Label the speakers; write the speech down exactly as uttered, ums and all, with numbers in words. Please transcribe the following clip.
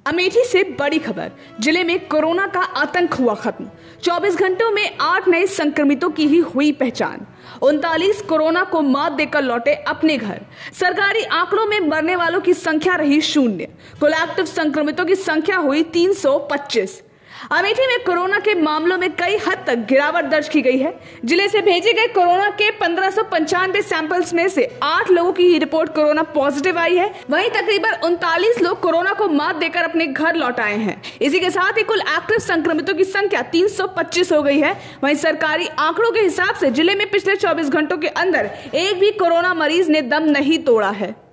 Speaker 1: अमेठी से बड़ी खबर। जिले में कोरोना का आतंक हुआ खत्म। चौबीस घंटों में आठ नए संक्रमितों की ही हुई पहचान। उनतालीस कोरोना को मात देकर लौटे अपने घर। सरकारी आंकड़ों में मरने वालों की संख्या रही शून्य। कुल एक्टिव संक्रमितों की संख्या हुई तीन सौ पच्चीस। अमेठी में कोरोना के मामलों में कई हद तक गिरावट दर्ज की गई है। जिले से भेजे गए कोरोना के पंद्रह सौ पंचानवे सैंपल्स में से आठ लोगों की ही रिपोर्ट कोरोना पॉजिटिव आई है। वहीं तकरीबन उनतालीस लोग कोरोना को मात देकर अपने घर लौट आए हैं। इसी के साथ ही कुल एक्टिव संक्रमितों की संख्या तीन सौ पच्चीस हो गई है। वहीं सरकारी आंकड़ों के हिसाब से जिले में पिछले चौबीस घंटों के अंदर एक भी कोरोना मरीज ने दम नहीं तोड़ा है।